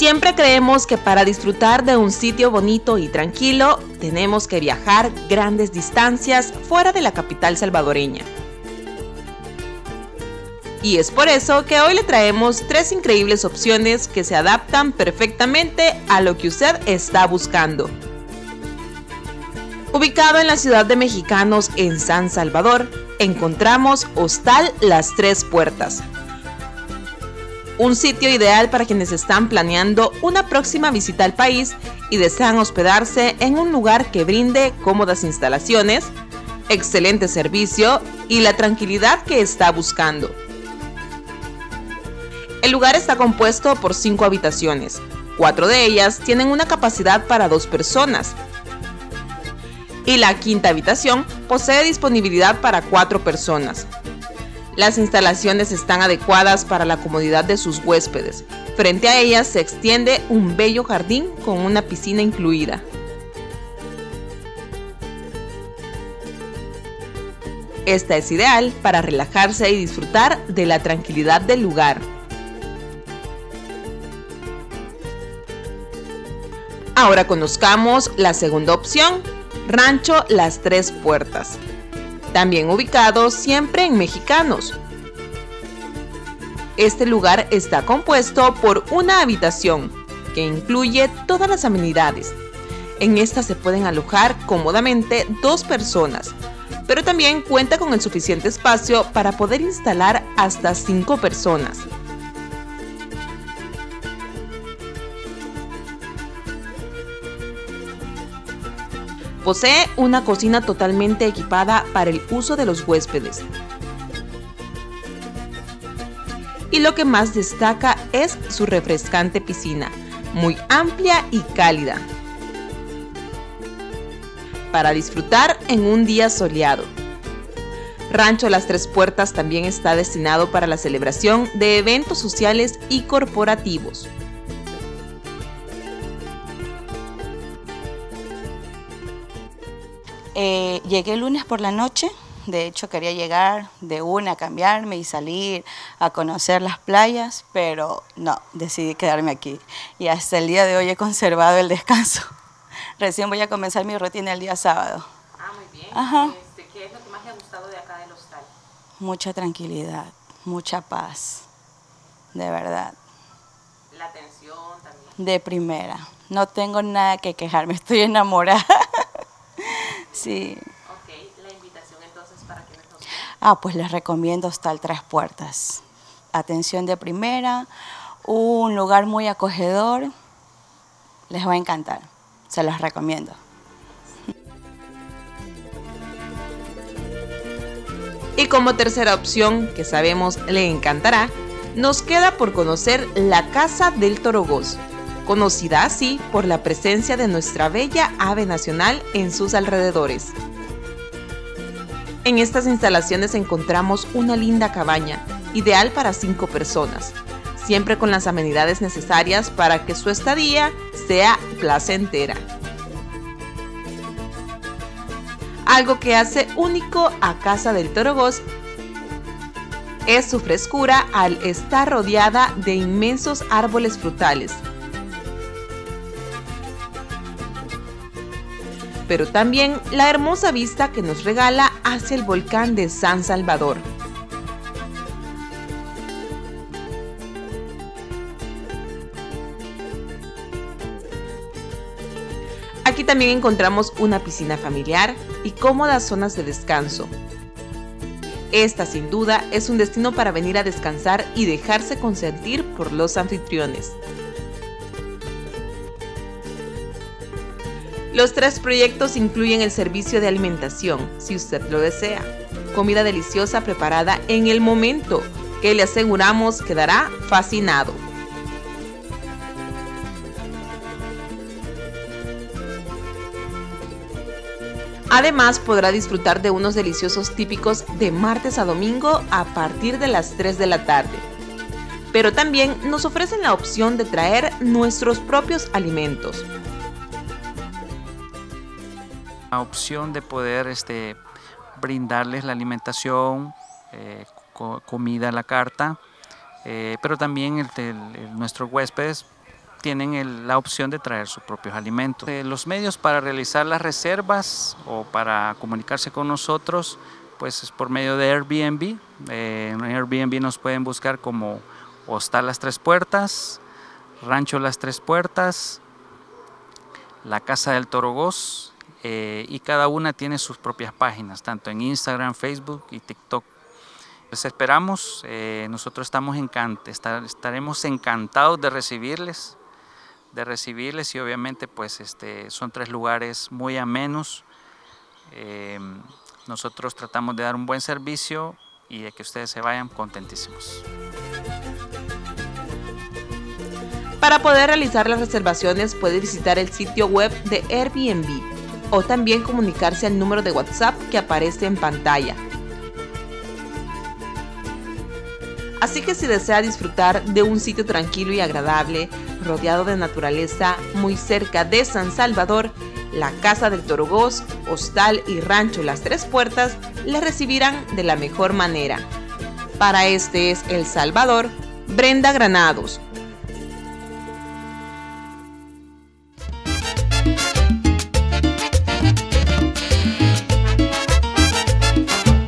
Siempre creemos que para disfrutar de un sitio bonito y tranquilo, tenemos que viajar grandes distancias fuera de la capital salvadoreña. Y es por eso que hoy le traemos 3 increíbles opciones que se adaptan perfectamente a lo que usted está buscando. Ubicado en la ciudad de Mexicanos, en San Salvador, encontramos Hostal Las Tres Puertas. Un sitio ideal para quienes están planeando una próxima visita al país y desean hospedarse en un lugar que brinde cómodas instalaciones, excelente servicio y la tranquilidad que está buscando. El lugar está compuesto por 5 habitaciones, 4 de ellas tienen una capacidad para 2 personas. Y la quinta habitación posee disponibilidad para 4 personas. Las instalaciones están adecuadas para la comodidad de sus huéspedes. Frente a ellas se extiende un bello jardín con una piscina incluida. Esta es ideal para relajarse y disfrutar de la tranquilidad del lugar. Ahora conozcamos la segunda opción, Rancho Las Tres Puertas. También ubicado siempre en Mexicanos. Este lugar está compuesto por una habitación que incluye todas las amenidades. En esta se pueden alojar cómodamente 2 personas, pero también cuenta con el suficiente espacio para poder instalar hasta 5 personas. Posee una cocina totalmente equipada para el uso de los huéspedes. Y lo que más destaca es su refrescante piscina, muy amplia y cálida, para disfrutar en un día soleado. Rancho Las Tres Puertas también está destinado para la celebración de eventos sociales y corporativos. Llegué el lunes por la noche, de hecho quería llegar de una a cambiarme y salir a conocer las playas, pero no, decidí quedarme aquí y hasta el día de hoy he conservado el descanso. Recién voy a comenzar mi rutina el día sábado. Ah, muy bien. Ajá. ¿Qué es lo que más le ha gustado de acá del hostal? Mucha tranquilidad, mucha paz, de verdad. La atención también. De primera, no tengo nada que quejarme, estoy enamorada. Sí. Ok, la invitación entonces para quienes nos Ah, pues les recomiendo Hostal Tres Puertas. Atención de primera, un lugar muy acogedor, les va a encantar, se los recomiendo. Y como tercera opción, que sabemos le encantará, nos queda por conocer la Casa del Torogós, conocida así por la presencia de nuestra bella ave nacional en sus alrededores. En estas instalaciones encontramos una linda cabaña, ideal para 5 personas, siempre con las amenidades necesarias para que su estadía sea placentera. Algo que hace único a Casa del Torogós es su frescura al estar rodeada de inmensos árboles frutales, pero también la hermosa vista que nos regala hacia el volcán de San Salvador. Aquí también encontramos una piscina familiar y cómodas zonas de descanso. Esta sin duda es un destino para venir a descansar y dejarse consentir por los anfitriones. Los 3 proyectos incluyen el servicio de alimentación, si usted lo desea, comida deliciosa preparada en el momento, que le aseguramos quedará fascinado. Además, podrá disfrutar de unos deliciosos típicos de martes a domingo a partir de las 3 de la tarde. Pero también nos ofrecen la opción de traer nuestros propios alimentos. La opción de poder brindarles la alimentación, comida a la carta, pero también nuestros huéspedes tienen la opción de traer sus propios alimentos. Los medios para realizar las reservas o para comunicarse con nosotros, pues es por medio de Airbnb. En Airbnb nos pueden buscar como Hostal Las Tres Puertas, Rancho Las Tres Puertas, La Casa del Torogós, y cada una tiene sus propias páginas, tanto en Instagram, Facebook y TikTok. Les esperamos, nosotros estaremos encantados de recibirles y obviamente pues son 3 lugares muy amenos. Nosotros tratamos de dar un buen servicio y de que ustedes se vayan contentísimos. Para poder realizar las reservaciones puede visitar el sitio web de Airbnb o también comunicarse al número de WhatsApp que aparece en pantalla. Así que si desea disfrutar de un sitio tranquilo y agradable, rodeado de naturaleza, muy cerca de San Salvador, la Casa del Torogós, Hostal y Rancho Las Tres Puertas le recibirán de la mejor manera. Para Este es El Salvador, Brenda Granados.